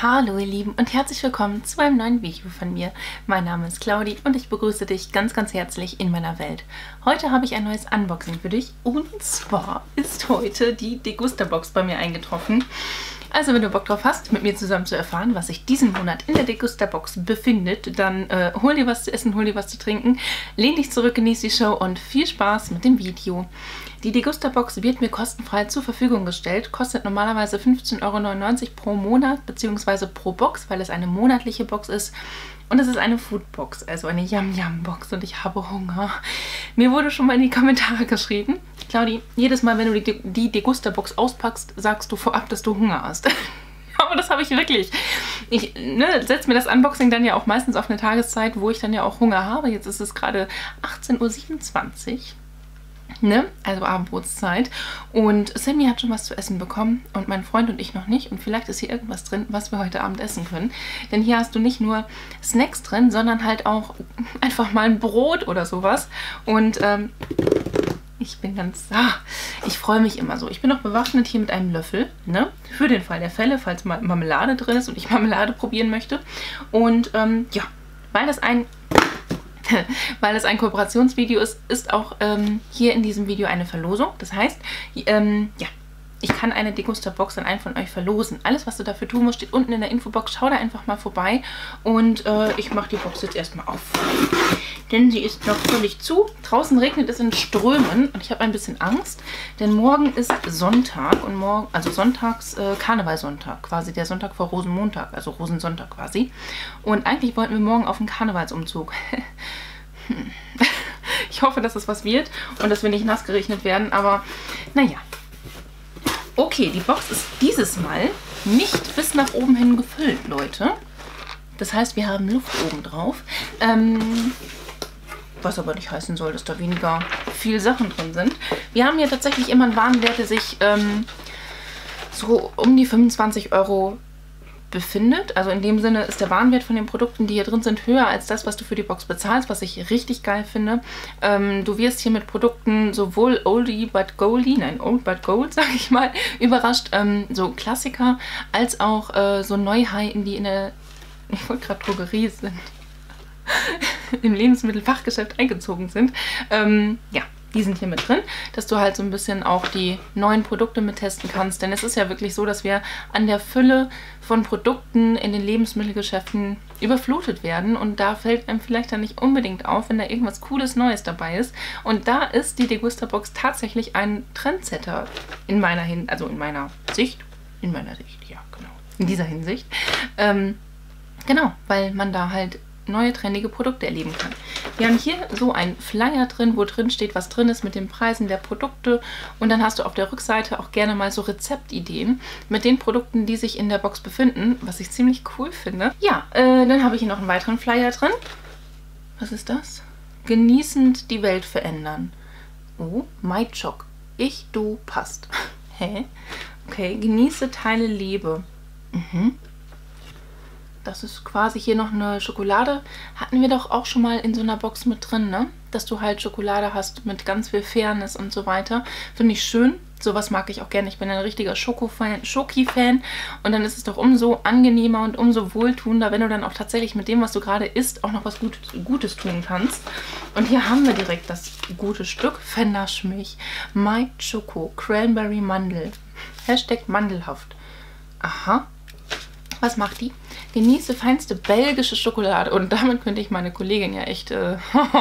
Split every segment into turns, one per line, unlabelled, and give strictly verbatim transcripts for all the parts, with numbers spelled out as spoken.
Hallo ihr Lieben und herzlich willkommen zu einem neuen Video von mir. Mein Name ist Claudi und ich begrüße dich ganz ganz herzlich in meiner Welt. Heute habe ich ein neues Unboxing für dich und zwar ist heute die Degusta-Box bei mir eingetroffen. Also wenn du Bock drauf hast, mit mir zusammen zu erfahren, was sich diesen Monat in der Degusta-Box befindet, dann äh, hol dir was zu essen, hol dir was zu trinken, lehn dich zurück, genieß die Show und viel Spaß mit dem Video. Die Degusta-Box wird mir kostenfrei zur Verfügung gestellt, kostet normalerweise fünfzehn Euro neunundneunzig pro Monat bzw. pro Box, weil es eine monatliche Box ist. Und es ist eine Foodbox, also eine Yum-Yum-Box und ich habe Hunger. Mir wurde schon mal in die Kommentare geschrieben, Claudi, jedes Mal, wenn du die, die Degusta-Box auspackst, sagst du vorab, dass du Hunger hast. Aber das habe ich wirklich. Ich ne, setze mir das Unboxing dann ja auch meistens auf eine Tageszeit, wo ich dann ja auch Hunger habe. Jetzt ist es gerade achtzehn Uhr siebenundzwanzig. Ne? Also Abendbrotszeit. Und Sammy hat schon was zu essen bekommen und mein Freund und ich noch nicht. Und vielleicht ist hier irgendwas drin, was wir heute Abend essen können. Denn hier hast du nicht nur Snacks drin, sondern halt auch einfach mal ein Brot oder sowas. Und ähm, ich bin ganz... Ah, ich freue mich immer so. Ich bin auch bewaffnet hier mit einem Löffel, ne? Für den Fall der Fälle, falls mal Marmelade drin ist und ich Marmelade probieren möchte. Und ähm, ja, weil das ein... Weil es ein Kooperationsvideo ist, ist auch ähm, hier in diesem Video eine Verlosung. Das heißt, ähm, ja, ich kann eine Degusta-Box an einen von euch verlosen. Alles, was du dafür tun musst, steht unten in der Infobox. Schau da einfach mal vorbei und äh, ich mache die Box jetzt erstmal auf. Denn sie ist noch völlig zu. Draußen regnet es in Strömen und ich habe ein bisschen Angst, denn morgen ist Sonntag und morgen, also Sonntags, äh, Karnevalssonntag, quasi der Sonntag vor Rosenmontag, also Rosensonntag quasi. Und eigentlich wollten wir morgen auf den Karnevalsumzug. hm. Ich hoffe, dass es was wird und dass wir nicht nass geregnet werden, aber naja. Okay, die Box ist dieses Mal nicht bis nach oben hin gefüllt, Leute. Das heißt, wir haben Luft oben drauf. Ähm... Was aber nicht heißen soll, dass da weniger viel Sachen drin sind. Wir haben hier tatsächlich immer einen Warenwert, der sich ähm, so um die fünfundzwanzig Euro befindet. Also in dem Sinne ist der Warenwert von den Produkten, die hier drin sind, höher als das, was du für die Box bezahlst, was ich richtig geil finde. Ähm, du wirst hier mit Produkten sowohl Oldie but Goldie, nein, Old but Gold, sag ich mal, überrascht, ähm, so Klassiker, als auch äh, so Neuheiten, die in der, ich wollte gerade Drogerie sind, im Lebensmittelfachgeschäft eingezogen sind. Ähm, ja, die sind hier mit drin, dass du halt so ein bisschen auch die neuen Produkte mit testen kannst. Denn es ist ja wirklich so, dass wir an der Fülle von Produkten in den Lebensmittelgeschäften überflutet werden. Und da fällt einem vielleicht dann nicht unbedingt auf, wenn da irgendwas Cooles Neues dabei ist. Und da ist die Degusta-Box tatsächlich ein Trendsetter in meiner Hin also in meiner Sicht. In meiner Sicht, ja, genau. In dieser Hinsicht. Ähm, genau, weil man da halt neue trendige Produkte erleben kann. Wir haben hier so einen Flyer drin, wo drin steht, was drin ist mit den Preisen der Produkte und dann hast du auf der Rückseite auch gerne mal so Rezeptideen mit den Produkten, die sich in der Box befinden, was ich ziemlich cool finde. Ja, äh, dann habe ich hier noch einen weiteren Flyer drin. Was ist das? Genießend die Welt verändern. Oh, MyChoc. Ich, du, passt. Hä? Okay, genieße, teile, lebe. Mhm. Das ist quasi hier noch eine Schokolade. Hatten wir doch auch schon mal in so einer Box mit drin, ne? Dass du halt Schokolade hast mit ganz viel Fairness und so weiter. Finde ich schön. Sowas mag ich auch gerne. Ich bin ein richtiger Schoko-Fan, Schoki-Fan. Und dann ist es doch umso angenehmer und umso wohltuender, wenn du dann auch tatsächlich mit dem, was du gerade isst, auch noch was Gutes, Gutes tun kannst. Und hier haben wir direkt das gute Stück. Vernasch mich. My Choco. Cranberry Mandel. Hashtag mandelhaft. Aha. Was macht die? Genieße feinste belgische Schokolade. Und damit könnte ich meine Kollegin ja echt... Äh,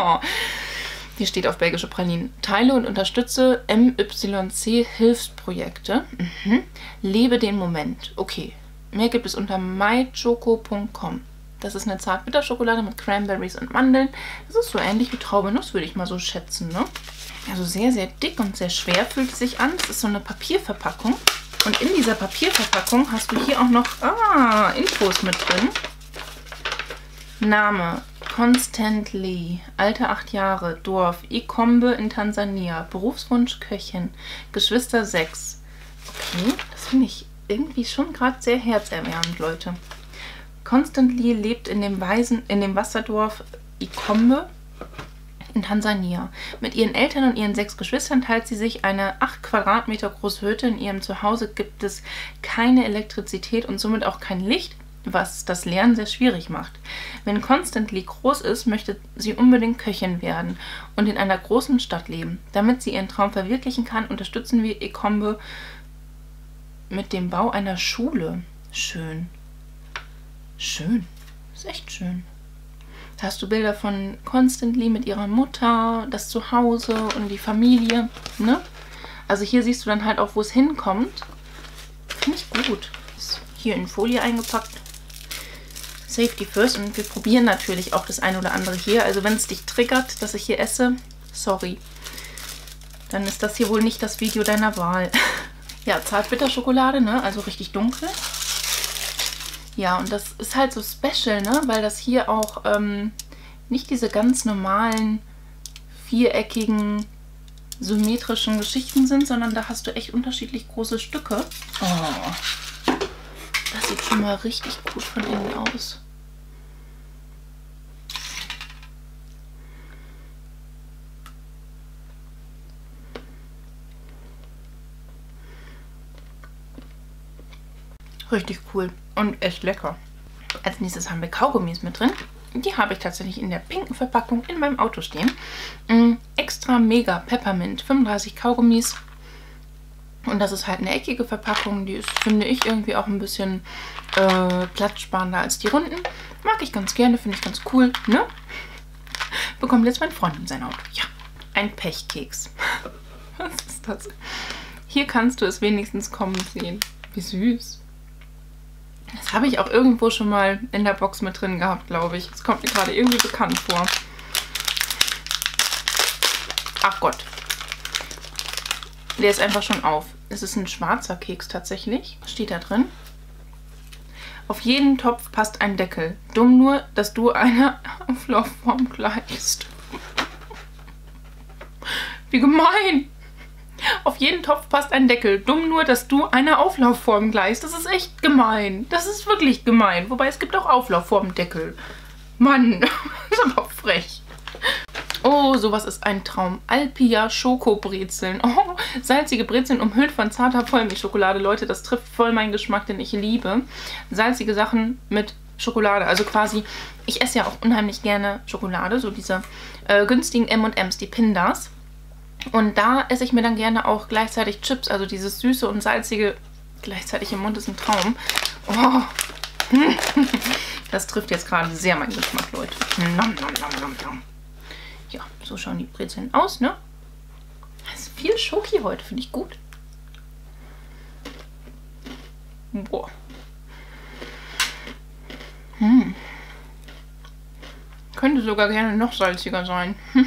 die steht auf belgische Pralinen. Teile und unterstütze M Y C-Hilfsprojekte. Mhm. Lebe den Moment. Okay. Mehr gibt es unter my choco punkt com. Das ist eine Zartbitterschokolade mit Cranberries und Mandeln. Das ist so ähnlich wie Traubenuss, würde ich mal so schätzen, ne? Also sehr, sehr dick und sehr schwer fühlt es sich an. Das ist so eine Papierverpackung. Und in dieser Papierverpackung hast du hier auch noch ah, Infos mit drin. Name, Constantly, Alter acht Jahre, Dorf, Ikombe in Tansania, Berufswunsch Köchin, Geschwister sechs. Okay, das finde ich irgendwie schon gerade sehr herzerwärmend, Leute. Constantly lebt in dem, Waisen, in dem Wasserdorf Ikombe in Tansania. Mit ihren Eltern und ihren sechs Geschwistern teilt sie sich eine acht Quadratmeter große Hütte. In ihrem Zuhause gibt es keine Elektrizität und somit auch kein Licht. was das Lernen sehr schwierig macht. Wenn Constantly groß ist, möchte sie unbedingt Köchin werden und in einer großen Stadt leben. Damit sie ihren Traum verwirklichen kann, unterstützen wir Ekombe mit dem Bau einer Schule. Schön. Schön. Ist echt schön. Da hast du Bilder von Constantly mit ihrer Mutter, das Zuhause und die Familie, ne? Also hier siehst du dann halt auch, wo es hinkommt. Finde ich gut. Ist hier in Folie eingepackt. Safety first. Und wir probieren natürlich auch das ein oder andere hier. Also wenn es dich triggert, dass ich hier esse, sorry. Dann ist das hier wohl nicht das Video deiner Wahl. Ja, Zartbitterschokolade, ne? Also richtig dunkel. Ja, und das ist halt so special, ne? Weil das hier auch ähm, nicht diese ganz normalen, viereckigen, symmetrischen Geschichten sind, sondern da hast du echt unterschiedlich große Stücke. Oh, das sieht schon mal richtig gut von innen aus. Richtig cool und echt lecker. Als nächstes haben wir Kaugummis mit drin. Die habe ich tatsächlich in der pinken Verpackung in meinem Auto stehen. Mm, extra mega Peppermint, fünfunddreißig Kaugummis. Und das ist halt eine eckige Verpackung. Die ist, finde ich, irgendwie auch ein bisschen äh, platzsparender als die runden. Mag ich ganz gerne, finde ich ganz cool, ne? Bekommt jetzt mein Freund in sein Auto. Ja, ein Pechkeks. Was ist das? Hier kannst du es wenigstens kommen sehen. Wie süß. Das habe ich auch irgendwo schon mal in der Box mit drin gehabt, glaube ich. Das kommt mir gerade irgendwie bekannt vor. Ach Gott. Der ist einfach schon auf. Es ist ein schwarzer Keks tatsächlich. Was steht da drin? Auf jeden Topf passt ein Deckel. Dumm nur, dass du einer Auflaufform gleichst. Wie gemein. Auf jeden Topf passt ein Deckel. Dumm nur, dass du einer Auflaufform gleichst. Das ist echt gemein. Das ist wirklich gemein. Wobei es gibt auch Auflaufformdeckel. Mann, das ist aber frech. Oh, sowas ist ein Traum. Alpia Schokobrezeln. Oh, salzige Brezeln umhüllt von zarter Vollmilchschokolade. Leute, das trifft voll meinen Geschmack, den ich liebe. Salzige Sachen mit Schokolade. Also quasi, ich esse ja auch unheimlich gerne Schokolade. So diese äh, günstigen M und M's, die Pindas. Und da esse ich mir dann gerne auch gleichzeitig Chips. Also dieses Süße und Salzige gleichzeitig im Mund ist ein Traum. Oh. Das trifft jetzt gerade sehr meinen Geschmack, Leute. Nom, nom, nom, nom, nom. Ja, so schauen die Brezeln aus, ne? Das ist viel Schoki heute, finde ich gut. Boah. Hm. Könnte sogar gerne noch salziger sein. Hm.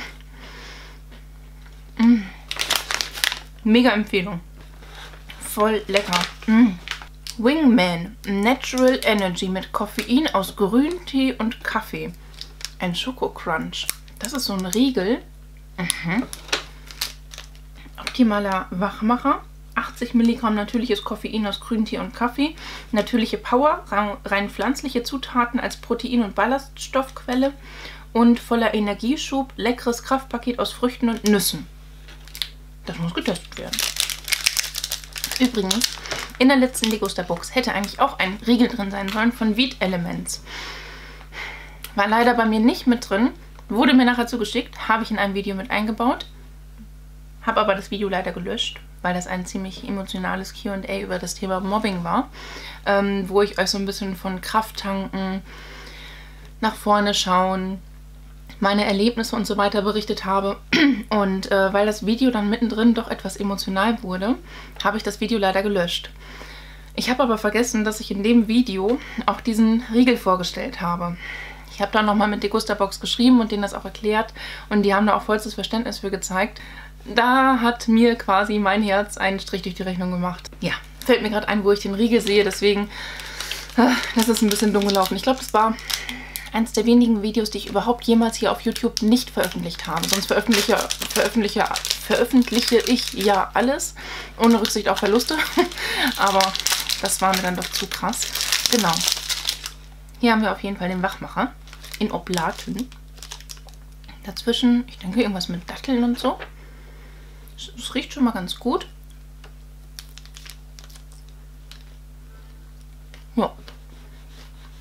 Mm. Mega Empfehlung. Voll lecker. Mm. Wingman Natural Energy mit Koffein aus Grüntee und Kaffee. Ein Schokocrunch. Das ist so ein Riegel. Mhm. Optimaler Wachmacher. achtzig Milligramm natürliches Koffein aus Grüntee und Kaffee. Natürliche Power, rein pflanzliche Zutaten als Protein- und Ballaststoffquelle. Und voller Energieschub, leckeres Kraftpaket aus Früchten und Nüssen. Das muss getestet werden. Übrigens, in der letzten Degusta-Box hätte eigentlich auch ein Riegel drin sein sollen von Wheat Elements. War leider bei mir nicht mit drin. Wurde mir nachher zugeschickt. Habe ich in einem Video mit eingebaut. Habe aber das Video leider gelöscht, weil das ein ziemlich emotionales Q und A über das Thema Mobbing war. Ähm, wo ich euch so ein bisschen von Kraft tanken, nach vorne schauen, meine Erlebnisse und so weiter berichtet habe. Und äh, weil das Video dann mittendrin doch etwas emotional wurde, habe ich das Video leider gelöscht. Ich habe aber vergessen, dass ich in dem Video auch diesen Riegel vorgestellt habe. Ich habe dann nochmal mit Degusta-Box geschrieben und denen das auch erklärt. Und die haben da auch vollstes Verständnis für gezeigt. Da hat mir quasi mein Herz einen Strich durch die Rechnung gemacht. Ja, fällt mir gerade ein, wo ich den Riegel sehe. Deswegen, äh, das ist ein bisschen dumm gelaufen. Ich glaube, das war eines der wenigen Videos, die ich überhaupt jemals hier auf YouTube nicht veröffentlicht habe. Sonst veröffentliche, veröffentliche, veröffentliche ich ja alles, ohne Rücksicht auf Verluste. Aber das war mir dann doch zu krass. Genau. Hier haben wir auf jeden Fall den Wachmacher in Oblaten. Dazwischen, ich denke, irgendwas mit Datteln und so. Es riecht schon mal ganz gut. Ja.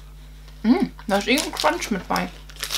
Mm, da ist irgendein Crunch mit bei.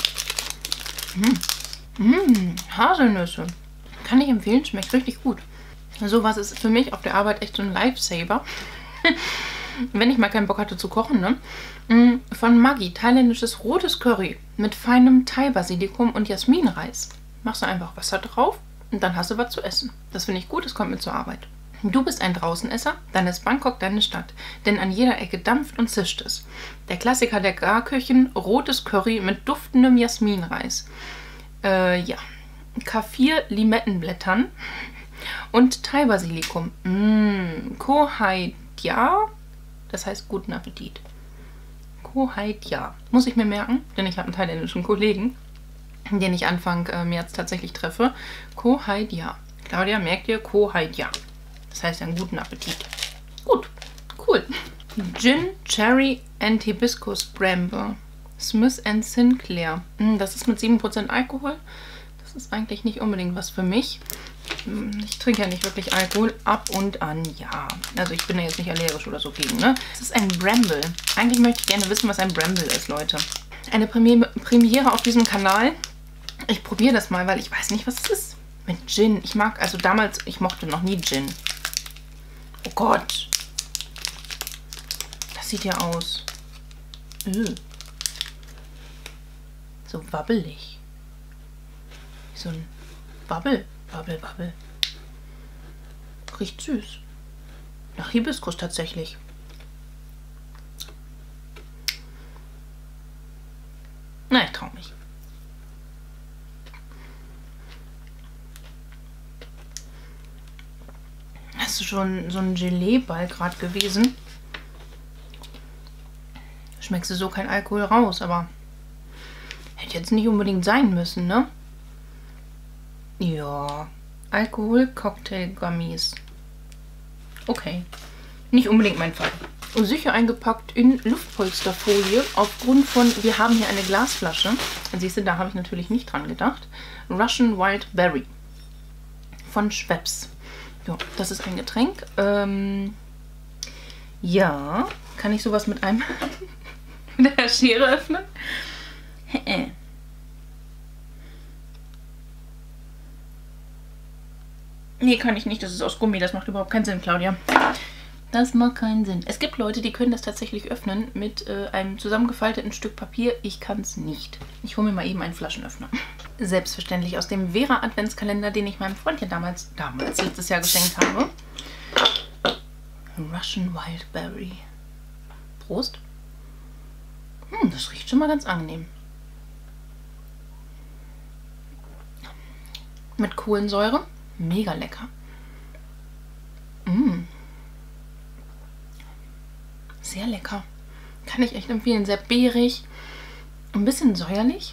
Mm. Mm, Haselnüsse. Kann ich empfehlen, schmeckt richtig gut. Sowas ist für mich auf der Arbeit echt so ein Lifesaver. Wenn ich mal keinen Bock hatte zu kochen, ne? Von Maggi, thailändisches rotes Curry mit feinem Thai-Basilikum und Jasminreis. Machst du einfach Wasser drauf und dann hast du was zu essen. Das finde ich gut, das kommt mit zur Arbeit. Du bist ein Draußenesser, dann ist Bangkok deine Stadt. Denn an jeder Ecke dampft und zischt es. Der Klassiker der Garküchen, rotes Curry mit duftendem Jasminreis. Äh, ja. Kaffir-Limettenblättern und Thai-Basilikum. Mmh, Ko Hai Dia. Das heißt guten Appetit. Ko Hai Dia. Muss ich mir merken, denn ich habe einen thailändischen Kollegen, den ich Anfang äh, März tatsächlich treffe. Ko Hai Dia. Claudia, merkt ihr? Ko Hai Dia. Das heißt einen guten Appetit. Gut, cool. Gin, Cherry and Hibiscus Bramble. Smith and Sinclair. Das ist mit sieben Prozent Alkohol. Das ist eigentlich nicht unbedingt was für mich. Ich trinke ja nicht wirklich Alkohol. Ab und an, ja. Also ich bin ja jetzt nicht allergisch oder so gegen, ne? Das ist ein Bramble. Eigentlich möchte ich gerne wissen, was ein Bramble ist, Leute. Eine Premiere, Premiere auf diesem Kanal. Ich probiere das mal, weil ich weiß nicht, was es ist. Mit Gin. Ich mag, also damals, ich mochte noch nie Gin. Oh Gott. Das sieht ja aus. Öh. So wabbelig. So ein Wabbel. Wabbel, Wabbel. Riecht süß. Nach Hibiskus tatsächlich. Na, ich trau mich. Das ist schon so ein Gelee-Ball gerade gewesen. Schmeckst du so kein Alkohol raus, aber hätte jetzt nicht unbedingt sein müssen, ne? Ja, Alkohol-Cocktail-Gummies. Okay, nicht unbedingt mein Fall. Und sicher eingepackt in Luftpolsterfolie aufgrund von, wir haben hier eine Glasflasche. Siehst du, da habe ich natürlich nicht dran gedacht. Russian Wild Berry von Schweppes. Ja, das ist ein Getränk. Ähm, ja, kann ich sowas mit einem mit der Schere öffnen? Nee, kann ich nicht. Das ist aus Gummi. Das macht überhaupt keinen Sinn, Claudia. Das macht keinen Sinn. Es gibt Leute, die können das tatsächlich öffnen mit äh, einem zusammengefalteten Stück Papier. Ich kann es nicht. Ich hole mir mal eben einen Flaschenöffner. Selbstverständlich aus dem Vera Adventskalender, den ich meinem Freund ja damals, damals letztes Jahr geschenkt habe. Russian Wild Berry. Prost. Hm, das riecht schon mal ganz angenehm. Mit Kohlensäure. Mega lecker. Mm. Sehr lecker. Kann ich echt empfehlen. Sehr beerig. Ein bisschen säuerlich.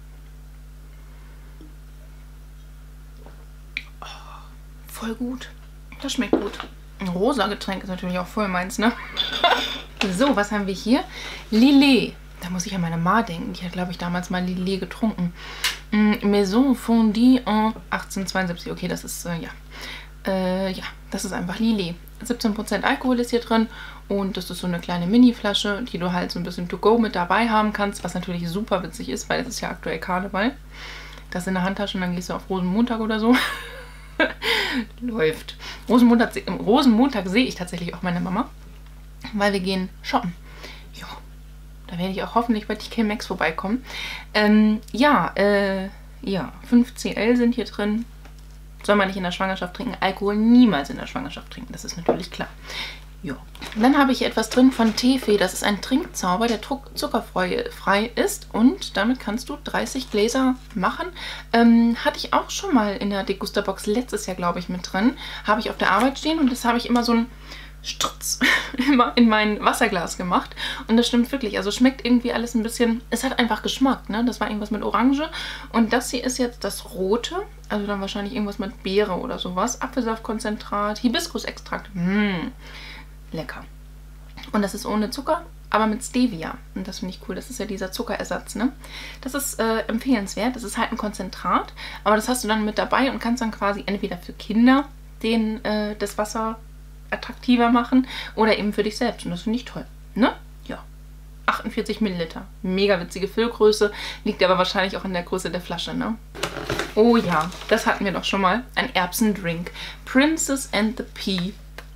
Oh, voll gut. Das schmeckt gut. Ein rosa Getränk ist natürlich auch voll meins, ne? So, was haben wir hier? Lillet. Da muss ich an meine Ma denken. Die hat, glaube ich, damals mal Lillet getrunken. Maison Fondue en achtzehnhundertzweiundsiebzig. Okay, das ist, äh, ja. Äh, ja, das ist einfach Lillet. siebzehn Prozent Alkohol ist hier drin. Und das ist so eine kleine Mini-Flasche, die du halt so ein bisschen to go mit dabei haben kannst. Was natürlich super witzig ist, weil es ist ja aktuell Karneval. Das in der Handtasche und dann gehst du auf Rosenmontag oder so. Läuft. Rosenmontag, Rosenmontag sehe ich tatsächlich auch meine Mama. Weil wir gehen shoppen. Ja. Da werde ich auch hoffentlich bei T K Maxx vorbeikommen. Ähm, ja, äh, ja, fünf Zentiliter sind hier drin. Soll man nicht in der Schwangerschaft trinken. Alkohol niemals in der Schwangerschaft trinken. Das ist natürlich klar. Ja. Dann habe ich hier etwas drin von Teefee. Das ist ein Trinkzauber, der zuckerfrei ist. Und damit kannst du dreißig Gläser machen. Ähm, hatte ich auch schon mal in der Degusterbox letztes Jahr, glaube ich, mit drin. Habe ich auf der Arbeit stehen und das habe ich immer so ein Strutz immer in mein Wasserglas gemacht. Und das stimmt wirklich. Also schmeckt irgendwie alles ein bisschen... Es hat einfach Geschmack, ne? Das war irgendwas mit Orange. Und das hier ist jetzt das Rote. Also dann wahrscheinlich irgendwas mit Beere oder sowas. Apfelsaftkonzentrat, Hibiskusextrakt. Mmh, lecker. Und das ist ohne Zucker, aber mit Stevia. Und das finde ich cool. Das ist ja dieser Zuckerersatz, ne? Das ist äh, empfehlenswert. Das ist halt ein Konzentrat. Aber das hast du dann mit dabei und kannst dann quasi entweder für Kinder den, äh, das Wasser attraktiver machen oder eben für dich selbst. Und das finde ich toll. Ne? Ja. Ach, achtundvierzig Milliliter. Mega witzige Füllgröße, liegt aber wahrscheinlich auch in der Größe der Flasche, ne? Oh ja, das hatten wir doch schon mal. Ein Erbsendrink. Princess and the Pea.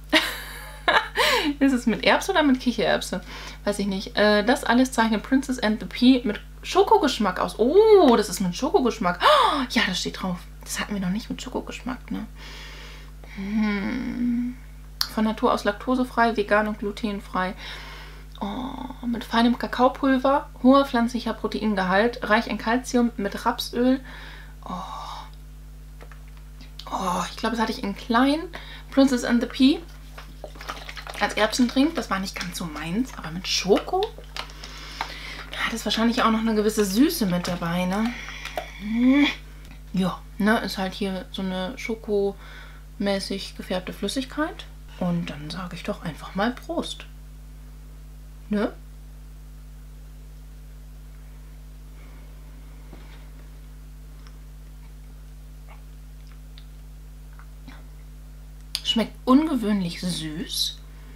Ist es mit Erbse oder mit Kichererbse? Weiß ich nicht. Äh, das alles zeichnet Princess and the Pea mit Schokogeschmack aus. Oh, das ist mit Schokogeschmack. Oh, ja, das steht drauf. Das hatten wir noch nicht mit Schokogeschmack, ne? Hm. Von Natur aus laktosefrei, vegan und glutenfrei. Oh, mit feinem Kakaopulver, hoher pflanzlicher Proteingehalt, reich an Kalzium, mit Rapsöl. Oh, oh ich glaube, das hatte ich in klein. Princess and the Pea als Erbsendrink. Das war nicht ganz so meins, aber mit Schoko. Da hat es wahrscheinlich auch noch eine gewisse Süße mit dabei, ne? Ja, ne, ist halt hier so eine schokomäßig gefärbte Flüssigkeit. Und dann sage ich doch einfach mal Prost. Ne? Schmeckt ungewöhnlich süß.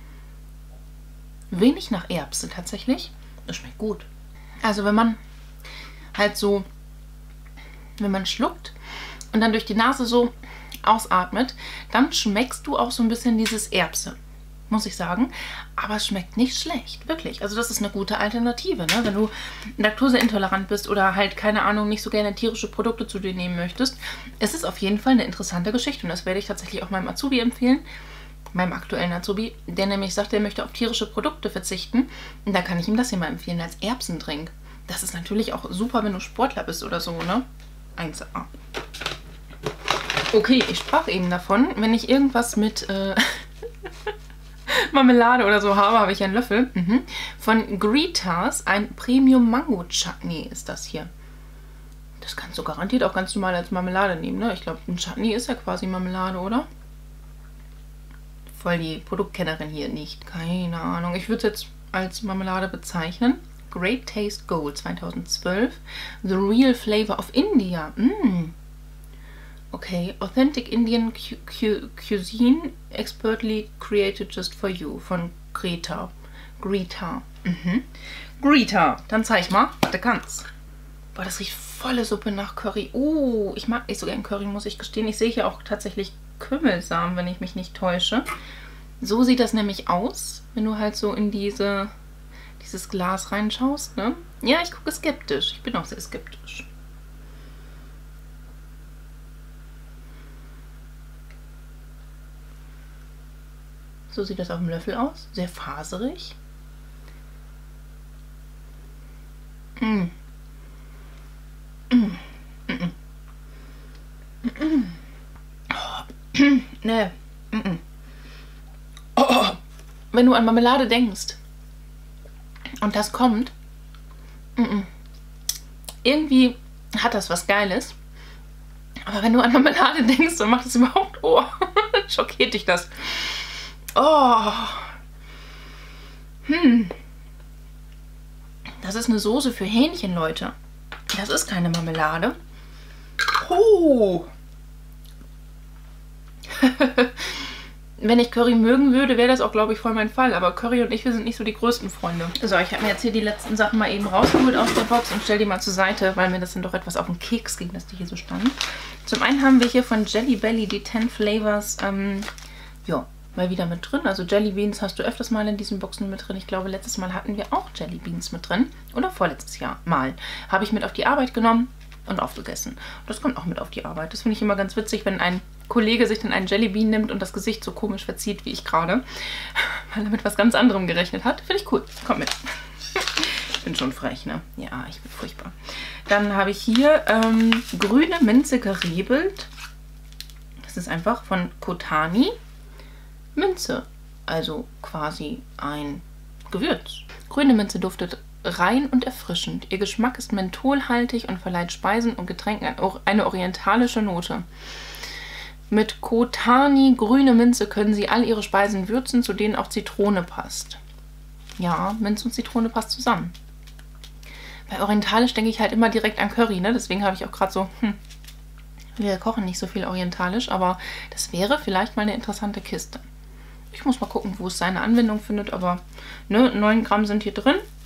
Wenig nach Erbse tatsächlich. Das schmeckt gut. Also wenn man halt so, wenn man schluckt und dann durch die Nase so ausatmet, dann schmeckst du auch so ein bisschen dieses Erbse, muss ich sagen. Aber es schmeckt nicht schlecht, wirklich. Also das ist eine gute Alternative, ne? Wenn du laktoseintolerant bist oder halt, keine Ahnung, nicht so gerne tierische Produkte zu dir nehmen möchtest. Es ist auf jeden Fall eine interessante Geschichte und das werde ich tatsächlich auch meinem Azubi empfehlen. Meinem aktuellen Azubi, der nämlich sagt, er möchte auf tierische Produkte verzichten. Und da kann ich ihm das hier mal empfehlen als Erbsendrink. Das ist natürlich auch super, wenn du Sportler bist oder so, ne? eins A. Okay, ich sprach eben davon, wenn ich irgendwas mit äh, Marmelade oder so habe, habe ich einen Löffel. Mhm. Von Gritas, ein Premium Mango Chutney ist das hier. Das kannst du garantiert auch ganz normal als Marmelade nehmen, ne? Ich glaube, ein Chutney ist ja quasi Marmelade, oder? Voll die Produktkennerin hier nicht. Keine Ahnung. Ich würde es jetzt als Marmelade bezeichnen. Great Taste Gold zweitausendzwölf. The Real Flavor of India. Mm. Okay. Authentic Indian cu cu Cuisine expertly created just for you. Von Greta. Greta. Mhm. Greta. Dann zeig mal, was du kannst. Boah, das riecht volle Suppe nach Curry. Oh, ich mag nicht so gern Curry, muss ich gestehen. Ich sehe hier auch tatsächlich Kümmelsamen, wenn ich mich nicht täusche. So sieht das nämlich aus, wenn du halt so in diese, dieses Glas reinschaust, ne? Ja, ich gucke skeptisch. Ich bin auch sehr skeptisch. So sieht das auf dem Löffel aus. Sehr faserig. Mm. Mm. Mm. Mm. Oh. Nee. Mm. Oh. Wenn du an Marmelade denkst und das kommt, mm. irgendwie hat das was Geiles. Aber wenn du an Marmelade denkst, dann macht es überhaupt, oh, schockiert dich das. Oh. Hm. Das ist eine Soße für Hähnchen, Leute. Das ist keine Marmelade. Oh. Wenn ich Curry mögen würde, wäre das auch, glaube ich, voll mein Fall. Aber Curry und ich, wir sind nicht so die größten Freunde. So, ich habe mir jetzt hier die letzten Sachen mal eben rausgeholt aus der Box und stelle die mal zur Seite, weil mir das dann doch etwas auf den Keks ging, dass die hier so standen. Zum einen haben wir hier von Jelly Belly die ten Flavors, ähm, ja, mal wieder mit drin. Also Jelly Beans hast du öfters mal in diesen Boxen mit drin. Ich glaube, letztes Mal hatten wir auch Jelly Beans mit drin. Oder vorletztes Jahr mal. Habe ich mit auf die Arbeit genommen und aufgegessen. Das kommt auch mit auf die Arbeit. Das finde ich immer ganz witzig, wenn ein Kollege sich dann einen Jelly Bean nimmt und das Gesicht so komisch verzieht wie ich gerade. Weil er mit was ganz anderem gerechnet hat. Finde ich cool. Kommt mit. Ich bin schon frech, ne? Ja, ich bin furchtbar. Dann habe ich hier ähm, grüne Minze geriebelt. Das ist einfach von Kotani. Minze, also quasi ein Gewürz. Grüne Minze duftet rein und erfrischend. Ihr Geschmack ist mentholhaltig und verleiht Speisen und Getränken eine orientalische Note. Mit Kotani grüne Minze können Sie all Ihre Speisen würzen, zu denen auch Zitrone passt. Ja, Minze und Zitrone passt zusammen. Bei orientalisch denke ich halt immer direkt an Curry, ne? Deswegen habe ich auch gerade so, hm, wir kochen nicht so viel orientalisch, aber das wäre vielleicht mal eine interessante Kiste. Ich muss mal gucken, wo es seine Anwendung findet, aber ne, neun Gramm sind hier drin.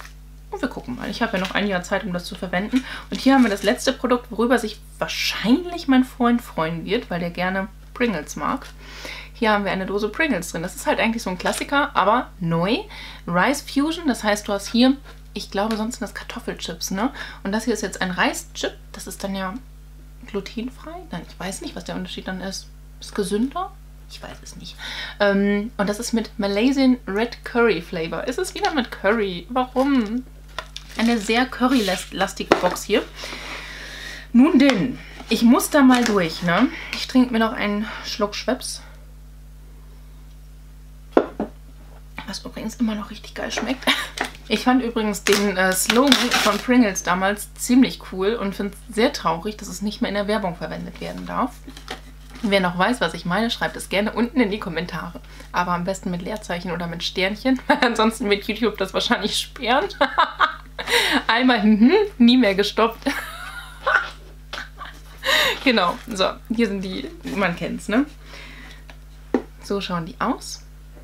Und wir gucken mal. Ich habe ja noch ein Jahr Zeit, um das zu verwenden. Und hier haben wir das letzte Produkt, worüber sich wahrscheinlich mein Freund freuen wird, weil der gerne Pringles mag. Hier haben wir eine Dose Pringles drin. Das ist halt eigentlich so ein Klassiker, aber neu. Rice Fusion, das heißt, du hast hier, ich glaube, sonst sind das Kartoffelchips, ne? Und das hier ist jetzt ein Reischip. Das ist dann ja glutenfrei. Nein, ich weiß nicht, was der Unterschied dann ist. Ist gesünder? Ich weiß es nicht. Ähm, und das ist mit Malaysian Red Curry Flavor. Ist es wieder mit Curry? Warum? Eine sehr currylastige Box hier. Nun denn, ich muss da mal durch, ne? Ich trinke mir noch einen Schluck Schweppes. Was übrigens immer noch richtig geil schmeckt. Ich fand übrigens den äh, Slogan von Pringles damals ziemlich cool und finde es sehr traurig, dass es nicht mehr in der Werbung verwendet werden darf. Wer noch weiß, was ich meine, schreibt es gerne unten in die Kommentare. Aber am besten mit Leerzeichen oder mit Sternchen, weil ansonsten wird YouTube das wahrscheinlich sperren. Einmal hm, nie mehr gestoppt. Genau, so, hier sind die, man kennt's, ne? So schauen die aus.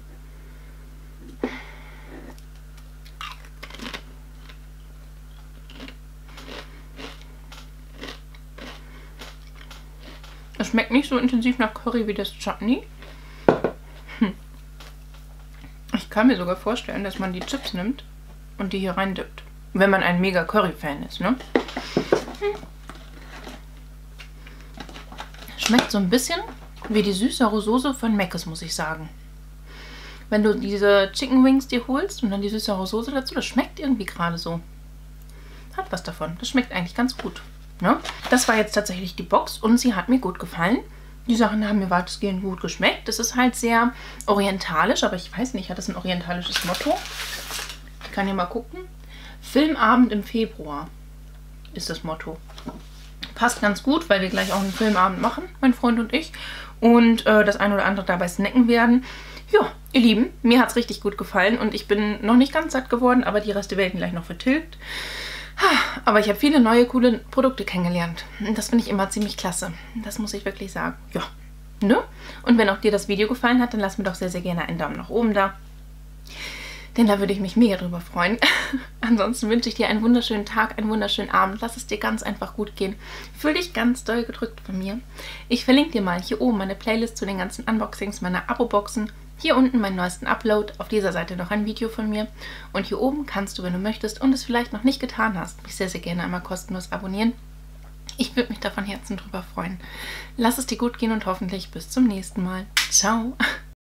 Es schmeckt nicht so intensiv nach Curry wie das Chutney. Hm. Ich kann mir sogar vorstellen, dass man die Chips nimmt und die hier rein dippt. Wenn man ein mega Curry-Fan ist, ne? Hm. Schmeckt so ein bisschen wie die süßere Soße von Mc's, muss ich sagen. Wenn du diese Chicken Wings dir holst und dann die süßere Soße dazu, das schmeckt irgendwie gerade so. Hat was davon. Das schmeckt eigentlich ganz gut. Ne? Das war jetzt tatsächlich die Box und sie hat mir gut gefallen. Die Sachen haben mir weitestgehend gut geschmeckt. Das ist halt sehr orientalisch, aber ich weiß nicht, hat das ein orientalisches Motto? Ich kann hier mal gucken. Filmabend im Februar ist das Motto. Passt ganz gut, weil wir gleich auch einen Filmabend machen, mein Freund und ich. Und äh, das ein oder andere dabei snacken werden. Ja, ihr Lieben, mir hat es richtig gut gefallen und ich bin noch nicht ganz satt geworden, aber die Reste werden gleich noch vertilgt. Aber ich habe viele neue, coole Produkte kennengelernt. Das finde ich immer ziemlich klasse. Das muss ich wirklich sagen. Ja, ne? Und wenn auch dir das Video gefallen hat, dann lass mir doch sehr, sehr gerne einen Daumen nach oben da. Denn da würde ich mich mega drüber freuen. Ansonsten wünsche ich dir einen wunderschönen Tag, einen wunderschönen Abend. Lass es dir ganz einfach gut gehen. Fühl dich ganz doll gedrückt von mir. Ich verlinke dir mal hier oben meine Playlist zu den ganzen Unboxings meiner Abo-Boxen. Hier unten meinen neuesten Upload, auf dieser Seite noch ein Video von mir. Und hier oben kannst du, wenn du möchtest und es vielleicht noch nicht getan hast, mich sehr, sehr gerne einmal kostenlos abonnieren. Ich würde mich da von Herzen drüber freuen. Lass es dir gut gehen und hoffentlich bis zum nächsten Mal. Ciao!